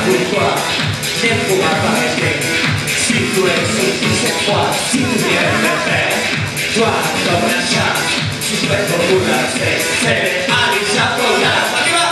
pour toi, ne pourra pas rester. Si tu es sorti cette fois, si tu viens le faire, toi comme un chat, tu peux beaucoup lancer. C'est Alicia Pola.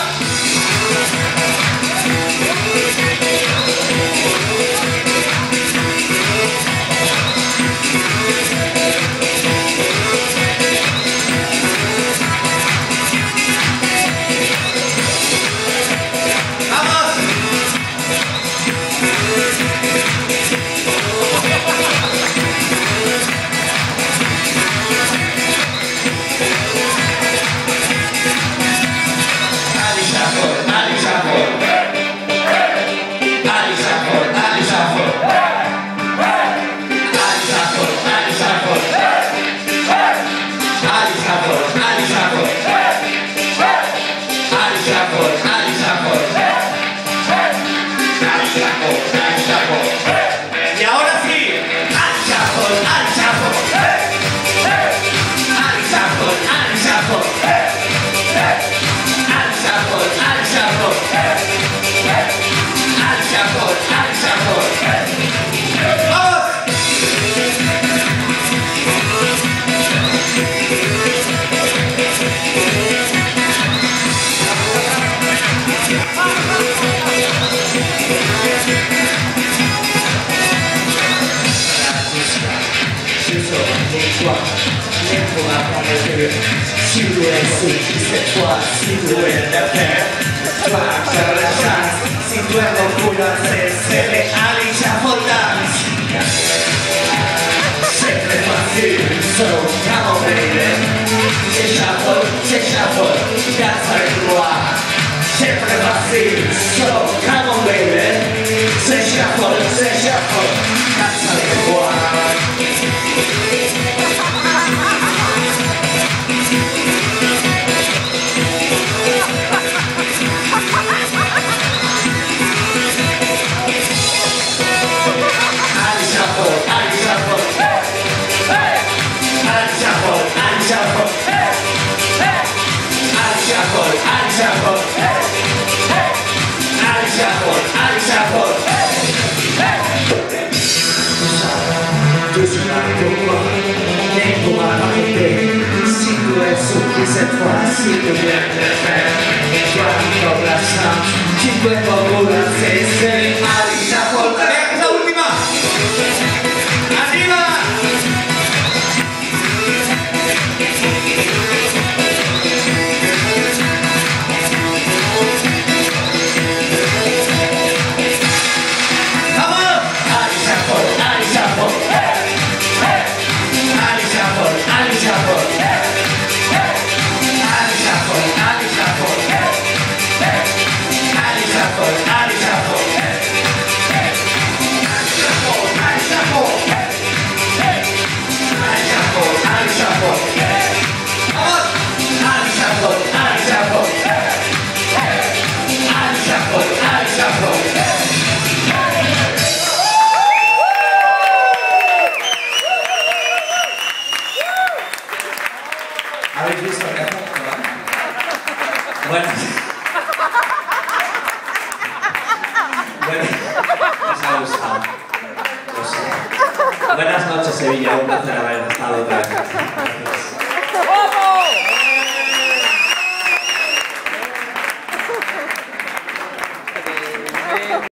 Ne pourra pas rester. Si tu es sorti cette fois, si tu es le faire, toi tu as la chance. Si tu es beaucoup lancé, c'est les Alicia Pola. C'est très facile, so come on baby. C'est chapeau, that's our loi. C'est très facile, so come on baby. C'est chapeau, that's our loi. Si tu es sorti cette fois, si tu viens de faire, toi comme la chance, tu peux beaucoup lancer, c'est Alicia Pola. La última. ¡Arriba! ¿Habéis visto el reto? Bueno, os ha gustado. Buenas noches, Sevilla. Un placer haber estado otra vez.